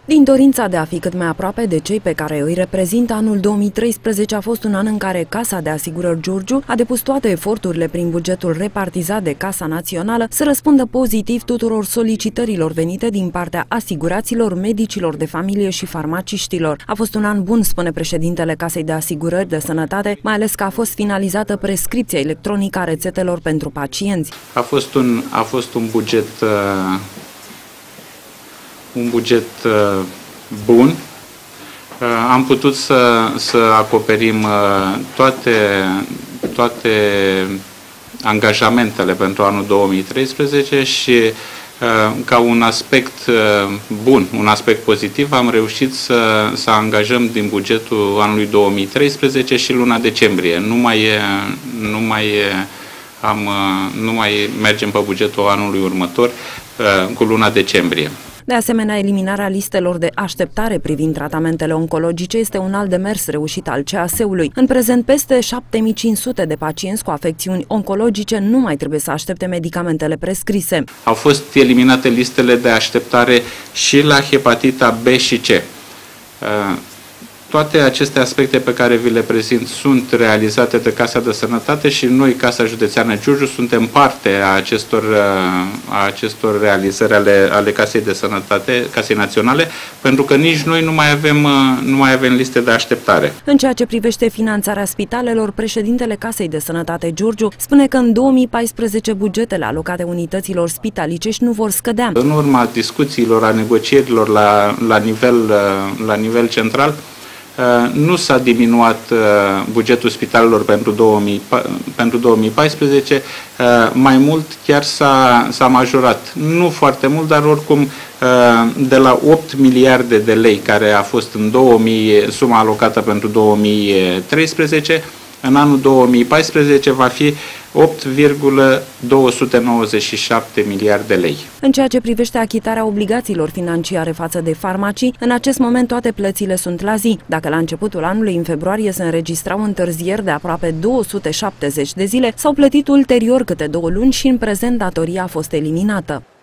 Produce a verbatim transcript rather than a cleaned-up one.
Din dorința de a fi cât mai aproape de cei pe care îi reprezintă, anul două mii treisprezece a fost un an în care Casa de Asigurări Giurgiu a depus toate eforturile prin bugetul repartizat de Casa Națională să răspundă pozitiv tuturor solicitărilor venite din partea asiguraților, medicilor de familie și farmaciștilor. A fost un an bun, spune președintele Casei de Asigurări de Sănătate, mai ales că a fost finalizată prescripția electronică a rețetelor pentru pacienți. A fost un, a fost un buget uh... un buget uh, bun. Uh, am putut să, să acoperim uh, toate, toate angajamentele pentru anul două mii treisprezece și uh, ca un aspect uh, bun, un aspect pozitiv, am reușit să, să angajăm din bugetul anului două mii treisprezece și luna decembrie. Nu mai, e, nu mai, e, am, uh, nu mai mergem pe bugetul anului următor uh, cu luna decembrie. De asemenea, eliminarea listelor de așteptare privind tratamentele oncologice este un alt demers reușit al C A S-ului. În prezent, peste șapte mii cinci sute de pacienți cu afecțiuni oncologice nu mai trebuie să aștepte medicamentele prescrise. Au fost eliminate listele de așteptare și la hepatita B și C. Toate aceste aspecte pe care vi le prezint sunt realizate de Casa de Sănătate și noi, Casa Județeană Giurgiu, suntem parte a acestor, a acestor realizări ale, ale Casei de Sănătate, Casei Naționale, pentru că nici noi nu mai avem, nu mai avem liste de așteptare. În ceea ce privește finanțarea spitalelor, președintele Casei de Sănătate Giurgiu spune că în două mii paisprezece bugetele alocate unităților spitalicești nu vor scădea. În urma discuțiilor, a negocierilor la, la, nivel, la nivel central, nu s-a diminuat bugetul spitalelor pentru, două mii, pentru două mii paisprezece, mai mult chiar s-a majorat. Nu foarte mult, dar oricum de la opt miliarde de lei care a fost în două mii, suma alocată pentru două mii treisprezece, în anul două mii paisprezece va fi opt virgulă două sute nouăzeci și șapte miliarde de lei. În ceea ce privește achitarea obligațiilor financiare față de farmacii, în acest moment toate plățile sunt la zi. Dacă la începutul anului, în februarie, se înregistrau întârzieri de aproape două sute șaptezeci de zile, s-au plătit ulterior câte două luni și în prezent datoria a fost eliminată.